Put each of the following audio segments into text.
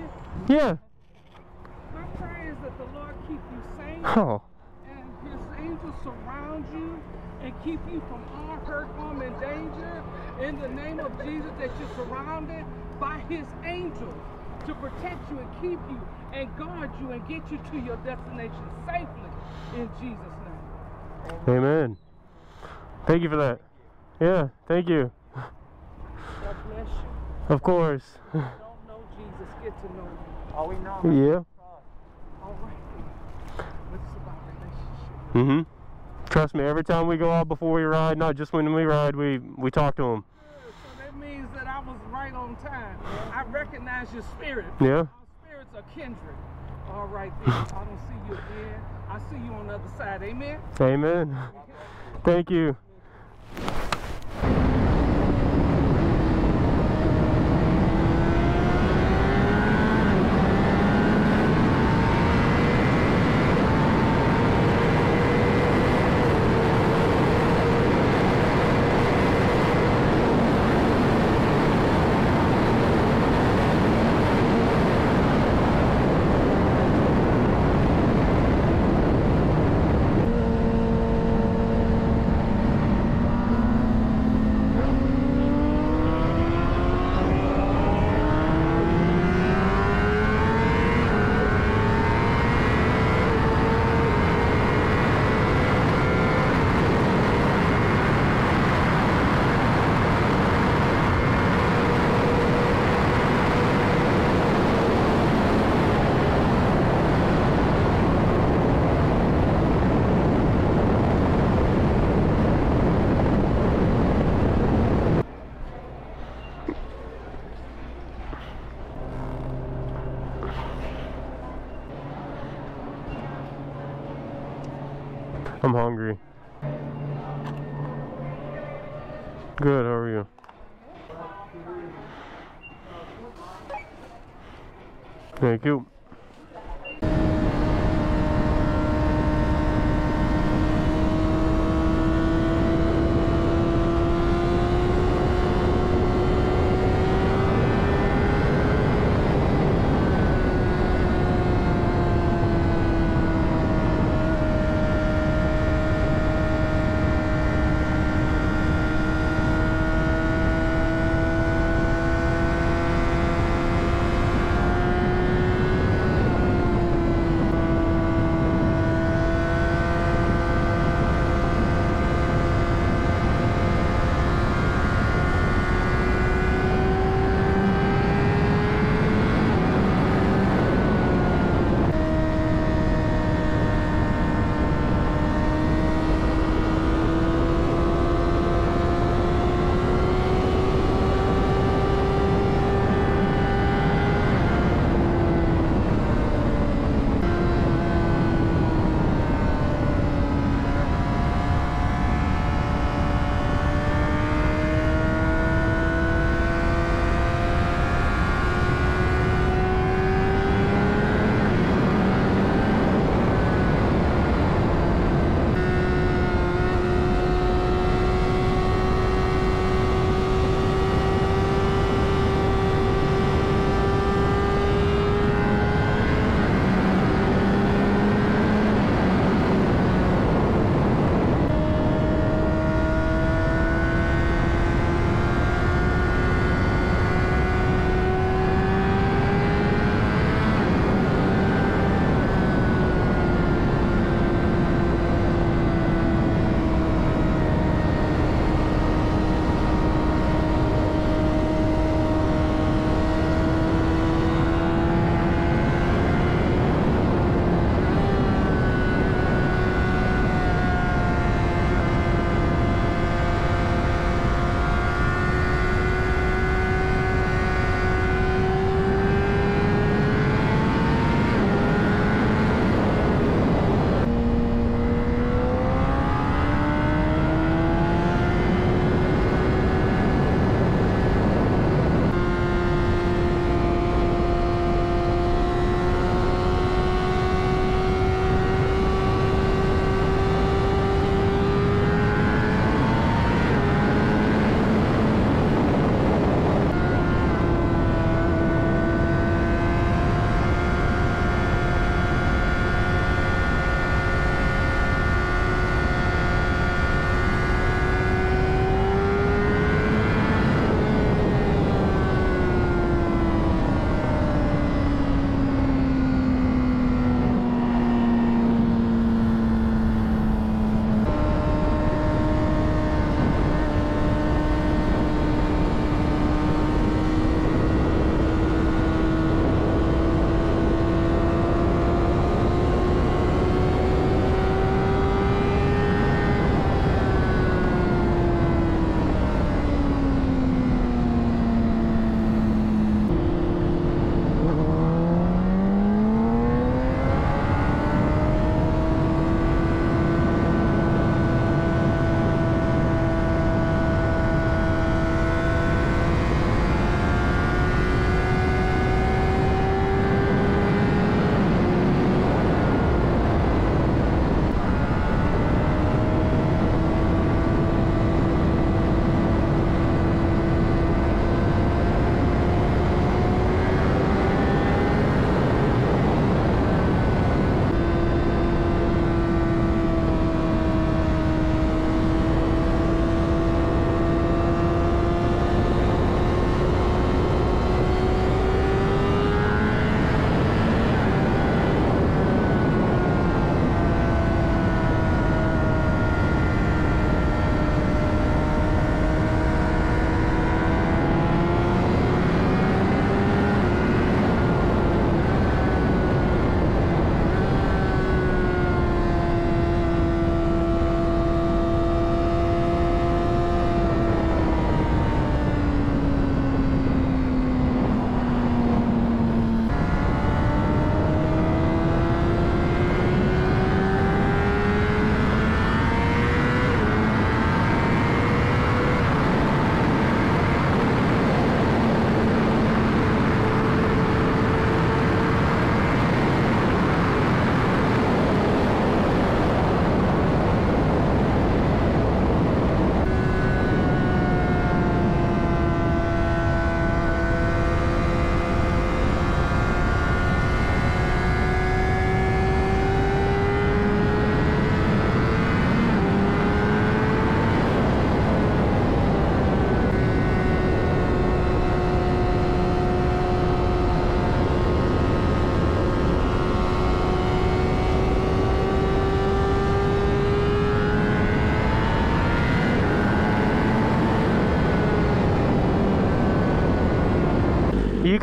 Yeah. My prayer is that the Lord keep you safe. Oh. And his angels surround you and keep you from all hurt, harm, and danger. In the name of Jesus, that you're surrounded by his angels to protect you and keep you and guard you and get you to your destination safely. In Jesus' name. Amen. Thank you for that. Yeah, thank you. God bless you. Of course. Don't know Jesus, get to know him. All we know. Yeah. All right. But it's about relationship. Mm-hmm. Trust me, every time we go out before we ride, not just when we ride, we talk to him. Good. So that means that I was right on time. I recognize your spirit. Yeah. Our spirits are kindred. All right, then. I don't see you again. I see you on the other side. Amen? Amen. Thank you. I'm hungry. Good, how are you? Thank you.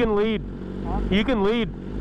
can lead. Huh? You can lead.